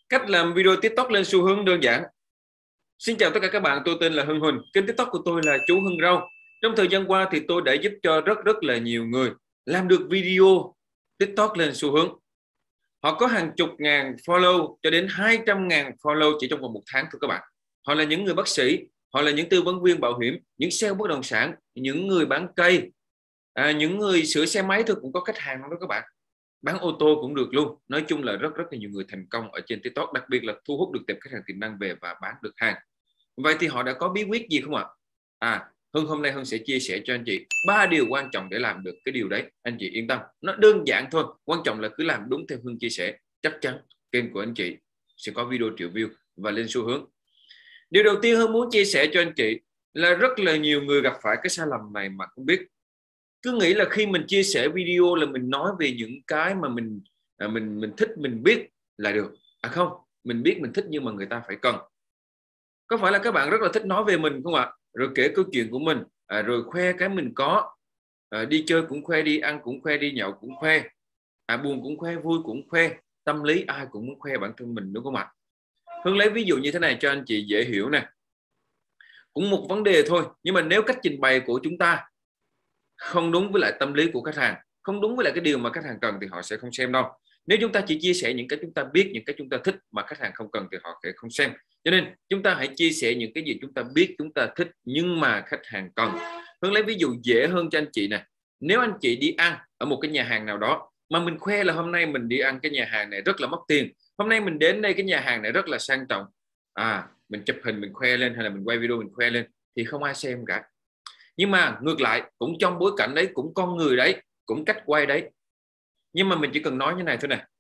Cách làm video TikTok lên xu hướng đơn giản. Xin chào tất cả các bạn, tôi tên là Hưng Huỳnh. Kênh TikTok của tôi là Chú Hưng Rau. Trong thời gian qua thì tôi đã giúp cho rất là nhiều người làm được video TikTok lên xu hướng. Họ có hàng chục ngàn follow cho đến 200.000 follow chỉ trong vòng một tháng thôi các bạn. Họ là những người bác sĩ, họ là những tư vấn viên bảo hiểm, những sale bất động sản, những người bán cây, những người sửa xe máy thôi cũng có khách hàng đó các bạn. Bán ô tô cũng được luôn. Nói chung là rất là nhiều người thành công ở trên TikTok, đặc biệt là thu hút được tệp khách hàng tiềm năng về và bán được hàng. Vậy thì họ đã có bí quyết gì không ạ? Hưng hôm nay Hưng sẽ chia sẻ cho anh chị 3 điều quan trọng để làm được cái điều đấy. Anh chị yên tâm, nó đơn giản thôi, quan trọng là cứ làm đúng theo Hưng chia sẻ, chắc chắn kênh của anh chị sẽ có video triệu view và lên xu hướng. Điều đầu tiên Hưng muốn chia sẻ cho anh chị là rất là nhiều người gặp phải cái sai lầm này mà không biết. Cứ nghĩ là khi mình chia sẻ video là mình nói về những cái mà mình thích, mình biết là được. Không, mình biết mình thích nhưng mà người ta phải cần. Có phải là các bạn rất là thích nói về mình không ạ? Rồi kể câu chuyện của mình, rồi khoe cái mình có, đi chơi cũng khoe, đi ăn cũng khoe, đi nhậu cũng khoe, buồn cũng khoe, vui cũng khoe, tâm lý ai cũng muốn khoe bản thân mình, đúng không ạ? Hưng lấy ví dụ như thế này cho anh chị dễ hiểu nè. Cũng một vấn đề thôi, nhưng mà nếu cách trình bày của chúng ta không đúng với lại tâm lý của khách hàng, không đúng với lại cái điều mà khách hàng cần thì họ sẽ không xem đâu. Nếu chúng ta chỉ chia sẻ những cái chúng ta biết, những cái chúng ta thích mà khách hàng không cần thì họ sẽ không xem. Cho nên chúng ta hãy chia sẻ những cái gì chúng ta biết, chúng ta thích nhưng mà khách hàng cần. Hưng lấy ví dụ dễ hơn cho anh chị nè. Nếu anh chị đi ăn ở một cái nhà hàng nào đó mà mình khoe là hôm nay mình đi ăn cái nhà hàng này rất là mất tiền, hôm nay mình đến đây cái nhà hàng này rất là sang trọng, mình chụp hình mình khoe lên hay là mình quay video mình khoe lên thì không ai xem cả. Nhưng mà ngược lại, cũng trong bối cảnh đấy, cũng con người đấy, cũng cách quay đấy, nhưng mà mình chỉ cần nói như này thôi nè.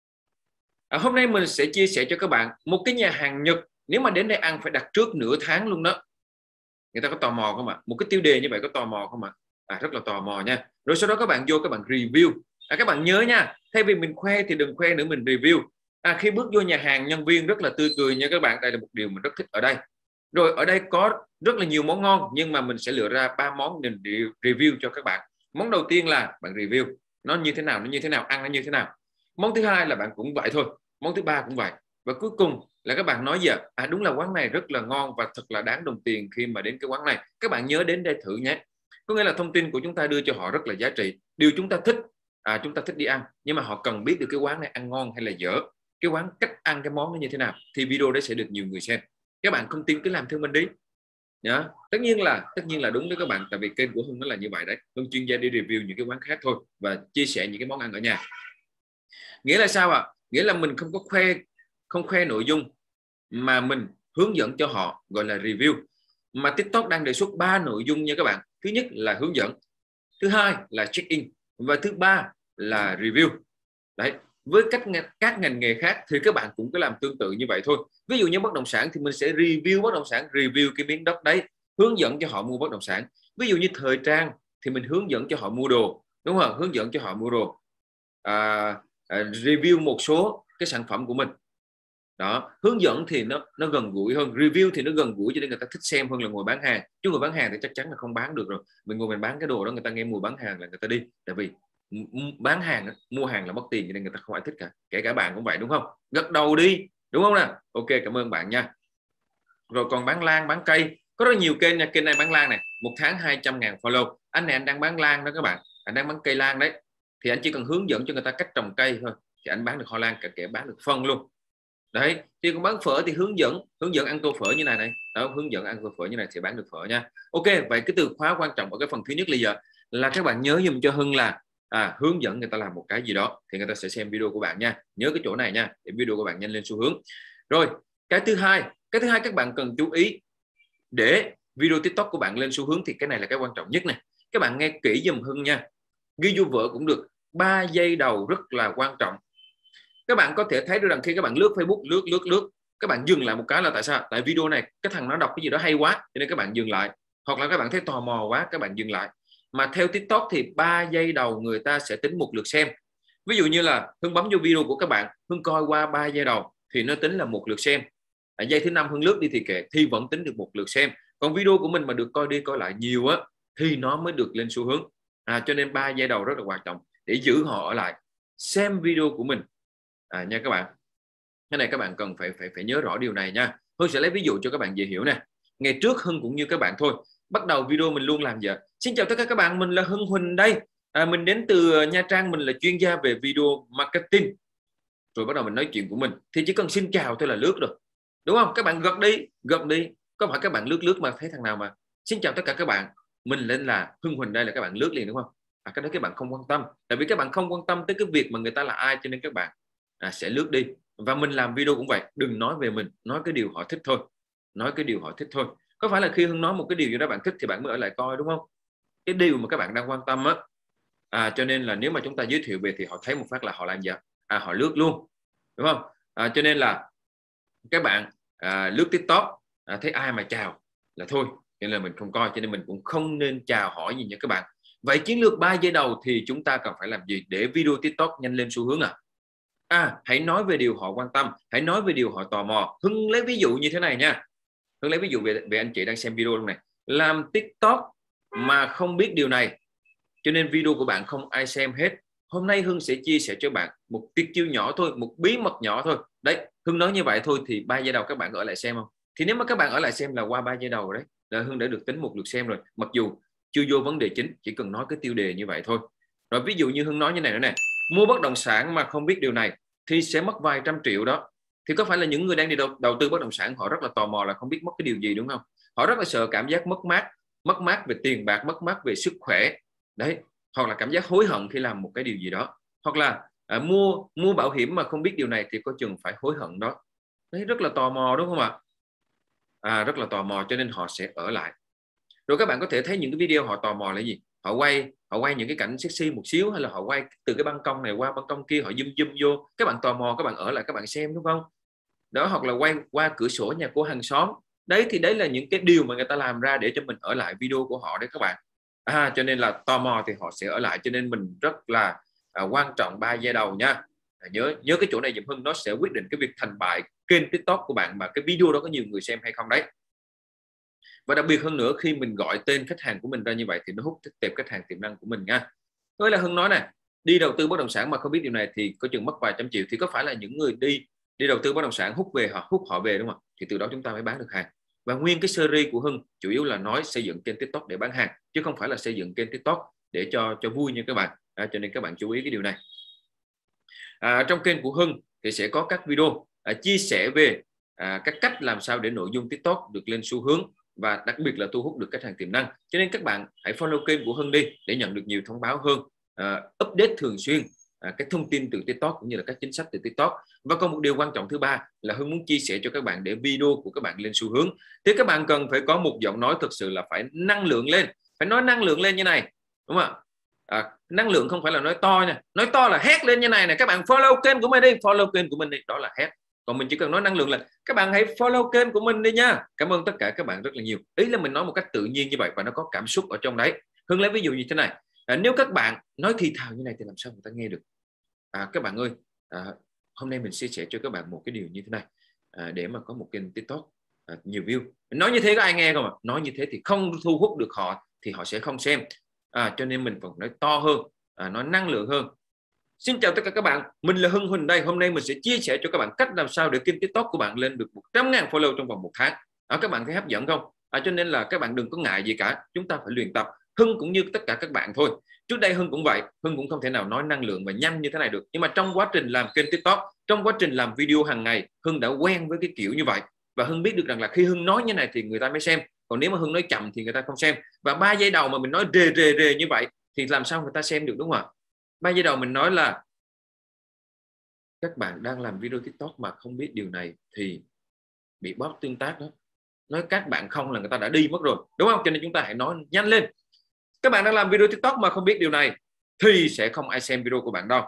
Hôm nay mình sẽ chia sẻ cho các bạn một cái nhà hàng Nhật, nếu mà đến đây ăn phải đặt trước nửa tháng luôn đó. Người ta có tò mò không ạ? Một cái tiêu đề như vậy có tò mò không ạ? Rất là tò mò nha. Rồi sau đó các bạn vô các bạn review. Các bạn nhớ nha, thay vì mình khoe thì đừng khoe nữa, mình review. Khi bước vô nhà hàng, nhân viên rất là tươi cười nha các bạn. Đây là một điều mình rất thích ở đây. Rồi ở đây có rất là nhiều món ngon, nhưng mà mình sẽ lựa ra 3 món để review cho các bạn. Món đầu tiên là bạn review nó như thế nào, ăn nó như thế nào. Món thứ hai là bạn cũng vậy thôi, món thứ ba cũng vậy, và cuối cùng là các bạn nói gì đúng là quán này rất là ngon và thật là đáng đồng tiền khi mà đến cái quán này, các bạn nhớ đến đây thử nhé. Có nghĩa là thông tin của chúng ta đưa cho họ rất là giá trị, điều chúng ta thích, chúng ta thích đi ăn, nhưng mà họ cần biết được cái quán này ăn ngon hay là dở, cái quán cách ăn cái món nó như thế nào, thì video đấy sẽ được nhiều người xem. Các bạn không tin cứ làm theo mình đi nhá. Tất nhiên là đúng đấy các bạn, tại vì kênh của Hưng nó là như vậy đấy. Hưng chuyên gia đi review những cái quán khác thôi và chia sẻ những cái món ăn ở nhà. Nghĩa là sao ạ? Nghĩa là mình không khoe nội dung mà mình hướng dẫn cho họ, gọi là review. Mà TikTok đang đề xuất 3 nội dung nha các bạn. Thứ nhất là hướng dẫn, thứ hai là check in, và thứ ba là review. Đấy, với các ngành nghề khác thì các bạn cũng có làm tương tự như vậy thôi. Ví dụ như bất động sản thì mình sẽ review bất động sản, review cái miếng đất đấy, hướng dẫn cho họ mua bất động sản. Ví dụ như thời trang thì mình hướng dẫn cho họ mua đồ, đúng không? Hướng dẫn cho họ mua đồ, review một số cái sản phẩm của mình. Đó, hướng dẫn thì nó gần gũi hơn, review thì nó gần gũi cho nên người ta thích xem hơn là ngồi bán hàng. Chứ ngồi bán hàng thì chắc chắn là không bán được rồi. Mình ngồi mình bán cái đồ đó, người ta nghe mùi bán hàng là người ta đi. Tại vì bán hàng, mua hàng là mất tiền cho nên người ta không ai thích cả. Kể cả bạn cũng vậy đúng không? Gật đầu đi, đúng không nè? Ok, cảm ơn bạn nha. Rồi còn bán lan, bán cây, có rất nhiều kênh nha. Kênh này bán lan này, một tháng 200.000 follow. Anh này anh đang bán lan đó các bạn, anh đang bán cây lan đấy, thì anh chỉ cần hướng dẫn cho người ta cách trồng cây thôi thì anh bán được hoa lan, cả kể bán được phân luôn. Đấy, thì còn bán phở thì hướng dẫn ăn tô phở như này đó, hướng dẫn ăn tô phở như này thì bán được phở nha. Ok, vậy cái từ khóa quan trọng ở cái phần thứ nhất bây giờ là các bạn nhớ dùm cho Hưng là hướng dẫn người ta làm một cái gì đó thì người ta sẽ xem video của bạn nha. Nhớ cái chỗ này nha, để video của bạn nhanh lên xu hướng. Rồi cái thứ hai các bạn cần chú ý để video TikTok của bạn lên xu hướng, thì cái này là cái quan trọng nhất này. Các bạn nghe kỹ dùm Hưng nha, ghi vô vở cũng được. 3 giây đầu rất là quan trọng. Các bạn có thể thấy được rằng khi các bạn lướt Facebook, lướt, các bạn dừng lại một cái là tại sao? Tại video này cái thằng nó đọc cái gì đó hay quá cho nên các bạn dừng lại, hoặc là các bạn thấy tò mò quá các bạn dừng lại. Mà theo TikTok thì 3 giây đầu người ta sẽ tính một lượt xem. Ví dụ như là Hưng bấm vô video của các bạn, Hưng coi qua 3 giây đầu thì nó tính là một lượt xem. Giây thứ 5 Hưng lướt đi thì kệ, thì vẫn tính được một lượt xem. Còn video của mình mà được coi đi coi lại nhiều á thì nó mới được lên xu hướng. Cho nên 3 giây đầu rất là quan trọng để giữ họ ở lại xem video của mình nha các bạn. Cái này các bạn cần phải nhớ rõ điều này nha. Hưng sẽ lấy ví dụ cho các bạn dễ hiểu nè. Ngày trước Hưng cũng như các bạn thôi, bắt đầu video mình luôn làm gì ạ? Xin chào tất cả các bạn, mình là Hưng Huỳnh đây. Mình đến từ Nha Trang, mình là chuyên gia về video marketing. Rồi bắt đầu mình nói chuyện của mình thì chỉ cần xin chào thôi là lướt rồi, đúng không? Các bạn gật đi. Có phải các bạn lướt mà thấy thằng nào mà xin chào tất cả các bạn, mình lên là Hưng Huỳnh đây là các bạn lướt liền, đúng không? Cái đó các bạn không quan tâm, tại vì các bạn không quan tâm tới cái việc mà người ta là ai, cho nên các bạn sẽ lướt đi. Và mình làm video cũng vậy, đừng nói về mình, nói cái điều họ thích thôi. Có phải là khi Hưng nói một cái điều gì đó bạn thích thì bạn mới ở lại coi, đúng không? Cái điều mà các bạn đang quan tâm á, cho nên là nếu mà chúng ta giới thiệu về thì họ thấy một phát là họ làm gì ạ? Họ lướt luôn, đúng không? Cho nên là các bạn lướt TikTok thấy ai mà chào là thôi, nên là mình không coi, cho nên mình cũng không nên chào hỏi gì nha các bạn. Vậy chiến lược 3 giây đầu thì chúng ta cần phải làm gì để video TikTok nhanh lên xu hướng hãy nói về điều họ quan tâm, hãy nói về điều họ tò mò. Hưng lấy ví dụ như thế này nha. Hưng lấy ví dụ về anh chị đang xem video lúc này, làm TikTok mà không biết điều này, cho nên video của bạn không ai xem hết. Hôm nay Hưng sẽ chia sẻ cho bạn một tuyệt chiêu nhỏ thôi, một bí mật nhỏ thôi. Đấy, Hưng nói như vậy thôi thì 3 giây đầu các bạn ở lại xem không? Thì nếu mà các bạn ở lại xem là qua 3 giây đầu đấy, là Hưng đã được tính một lượt xem rồi. Mặc dù chưa vô vấn đề chính, chỉ cần nói cái tiêu đề như vậy thôi. Rồi ví dụ như Hưng nói như này nữa nè, mua bất động sản mà không biết điều này thì sẽ mất vài trăm triệu đó. Thì có phải là những người đang đi đầu tư bất động sản họ rất là tò mò là không biết mất cái điều gì, đúng không? Họ rất là sợ cảm giác mất mát về tiền bạc, mất mát về sức khỏe. Đấy, hoặc là cảm giác hối hận khi làm một cái điều gì đó, hoặc là mua bảo hiểm mà không biết điều này thì có chừng phải hối hận đó. Đấy, rất là tò mò, đúng không ạ? Rất là tò mò cho nên họ sẽ ở lại. Rồi các bạn có thể thấy những cái video họ tò mò là gì? Họ quay những cái cảnh sexy một xíu, hay là họ quay từ cái ban công này qua ban công kia, họ zoom vô, các bạn tò mò, các bạn ở lại các bạn xem, đúng không? Đó, hoặc là quay qua cửa sổ nhà cô hàng xóm. Đấy, thì đấy là những cái điều mà người ta làm ra để cho mình ở lại video của họ đấy các bạn. Cho nên là tò mò thì họ sẽ ở lại, cho nên mình rất là quan trọng 3 giây đầu nha. Nhớ cái chỗ này giùm Hưng, nó sẽ quyết định cái việc thành bại kênh TikTok của bạn, mà cái video đó có nhiều người xem hay không đấy. Và đặc biệt hơn nữa, khi mình gọi tên khách hàng của mình ra như vậy thì nó hút tệp khách hàng tiềm năng của mình nha. Thế là Hưng nói nè, đi đầu tư bất động sản mà không biết điều này thì có chừng mất vài trăm triệu. Thì có phải là những người đi đầu tư bất động sản hút họ về, đúng không? Thì từ đó chúng ta mới bán được hàng. Và nguyên cái series của Hưng chủ yếu là nói xây dựng kênh TikTok để bán hàng, chứ không phải là xây dựng kênh TikTok để cho vui nha các bạn. Cho nên các bạn chú ý cái điều này. Trong kênh của Hưng thì sẽ có các video chia sẻ về các cách làm sao để nội dung TikTok được lên xu hướng, và đặc biệt là thu hút được khách hàng tiềm năng. Cho nên các bạn hãy follow kênh của Hưng đi để nhận được nhiều thông báo hơn, update thường xuyên các thông tin từ TikTok cũng như là các chính sách từ TikTok. Và còn một điều quan trọng thứ ba là Hưng muốn chia sẻ cho các bạn để video của các bạn lên xu hướng thì các bạn cần phải có một giọng nói thực sự là phải năng lượng lên, phải nói năng lượng lên như này, đúng không ạ? Năng lượng không phải là nói to nha, nói to là hét lên như này này. Các bạn follow kênh của mình đi, đó là hét. Còn mình chỉ cần nói năng lượng là các bạn hãy follow kênh của mình đi nha. Cảm ơn tất cả các bạn rất là nhiều. Ý là mình nói một cách tự nhiên như vậy và nó có cảm xúc ở trong đấy. Hưng lấy ví dụ như thế này, nếu các bạn nói thì thào như này thì làm sao người ta nghe được? Các bạn ơi, hôm nay mình chia sẻ cho các bạn một cái điều như thế này, để mà có một kênh TikTok nhiều view. Nói như thế có ai nghe không ạ? Nói như thế thì không thu hút được họ, thì họ sẽ không xem. Cho nên mình phải nói to hơn, nói năng lượng hơn. Xin chào tất cả các bạn, mình là Hưng Huỳnh đây. Hôm nay mình sẽ chia sẻ cho các bạn cách làm sao để kênh TikTok của bạn lên được 100.000 follow trong vòng 1 tháng. Các bạn thấy hấp dẫn không? Cho nên là các bạn đừng có ngại gì cả, chúng ta phải luyện tập. Hưng cũng như tất cả các bạn thôi. Trước đây Hưng cũng vậy, Hưng cũng không thể nào nói năng lượng và nhanh như thế này được. Nhưng mà trong quá trình làm kênh TikTok, trong quá trình làm video hàng ngày, Hưng đã quen với cái kiểu như vậy. Và Hưng biết được rằng là khi Hưng nói như này thì người ta mới xem. Còn nếu mà Hưng nói chậm thì người ta không xem. Và 3 giây đầu mà mình nói rề như vậy thì làm sao người ta xem được, đúng không ạ? 3 giây đầu mình nói là các bạn đang làm video TikTok mà không biết điều này thì bị bot tương tác đó. Nói các bạn không là người ta đã đi mất rồi, đúng không? Cho nên chúng ta hãy nói nhanh lên. Các bạn đang làm video TikTok mà không biết điều này thì sẽ không ai xem video của bạn đâu.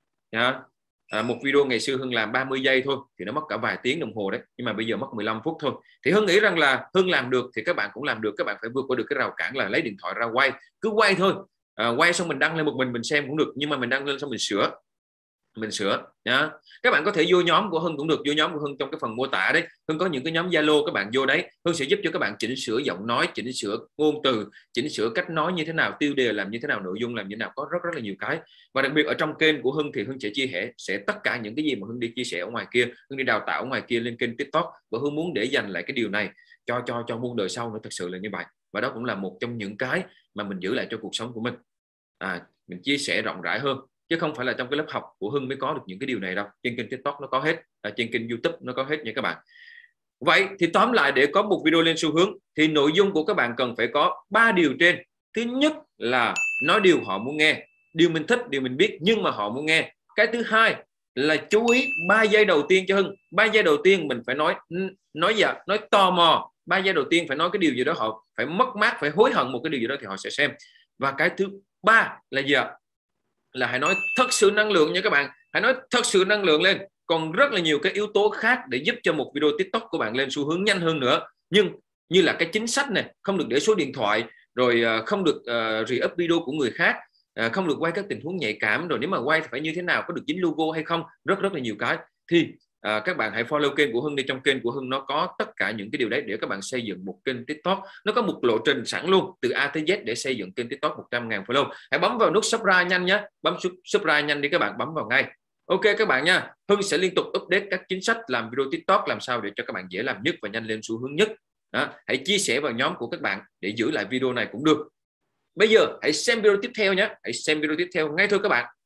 Một video ngày xưa Hưng làm 30 giây thôi thì nó mất cả vài tiếng đồng hồ đấy, nhưng mà bây giờ mất 15 phút thôi. Thì Hưng nghĩ rằng là Hưng làm được thì các bạn cũng làm được. Các bạn phải vượt qua được cái rào cản là lấy điện thoại ra quay, cứ quay thôi. Quay xong mình đăng lên một mình xem cũng được, nhưng mà mình đăng lên xong mình sửa. mình sửa nhá. Các bạn có thể vô nhóm của Hưng cũng được, vô nhóm của Hưng trong cái phần mô tả đấy, Hưng có những cái nhóm Zalo, các bạn vô đấy, Hưng sẽ giúp cho các bạn chỉnh sửa giọng nói, chỉnh sửa ngôn từ, chỉnh sửa cách nói như thế nào, tiêu đề làm như thế nào, nội dung làm như thế nào, có rất là nhiều cái. Và đặc biệt ở trong kênh của Hưng thì Hưng sẽ chia sẻ tất cả những cái gì mà Hưng đi chia sẻ ở ngoài kia, Hưng đi đào tạo ở ngoài kia lên kênh TikTok, và Hưng muốn để dành lại cái điều này cho muôn đời sau nữa, thực sự là như vậy. Và đó cũng là một trong những cái mà mình giữ lại cho cuộc sống của mình. Mình chia sẻ rộng rãi hơn, chứ không phải là trong cái lớp học của Hưng mới có được những cái điều này đâu. Trên kênh TikTok nó có hết, trên kênh YouTube nó có hết nha các bạn. Vậy thì tóm lại, để có một video lên xu hướng thì nội dung của các bạn cần phải có 3 điều trên. Thứ nhất là nói điều họ muốn nghe, điều mình thích, điều mình biết nhưng mà họ muốn nghe. Cái thứ hai là chú ý 3 giây đầu tiên cho Hưng. 3 giây đầu tiên mình phải nói tò mò. 3 giây đầu tiên phải nói cái điều gì đó họ phải mất mát, phải hối hận một cái điều gì đó thì họ sẽ xem. Và cái thứ ba là gì ạ? Là hãy nói thật sự năng lượng nha các bạn. Hãy nói thật sự năng lượng lên. Còn rất là nhiều cái yếu tố khác để giúp cho một video TikTok của bạn lên xu hướng nhanh hơn nữa. Nhưng như là cái chính sách này, không được để số điện thoại, rồi không được re-up video của người khác, không được quay các tình huống nhạy cảm, rồi nếu mà quay thì phải như thế nào, có được dính logo hay không, rất là nhiều cái. Thì các bạn hãy follow kênh của Hưng đi. Trong kênh của Hưng nó có tất cả những cái điều đấy để các bạn xây dựng một kênh TikTok. Nó có một lộ trình sẵn luôn từ A tới Z để xây dựng kênh TikTok 100.000 follow. Hãy bấm vào nút subscribe nhanh nhé, bấm subscribe nhanh đi các bạn, bấm vào ngay. Ok các bạn nha, Hưng sẽ liên tục update các chính sách làm video TikTok làm sao để cho các bạn dễ làm nhất và nhanh lên xu hướng nhất. Đó, hãy chia sẻ vào nhóm của các bạn để giữ lại video này cũng được. Bây giờ hãy xem video tiếp theo nhé, hãy xem video tiếp theo ngay thôi các bạn.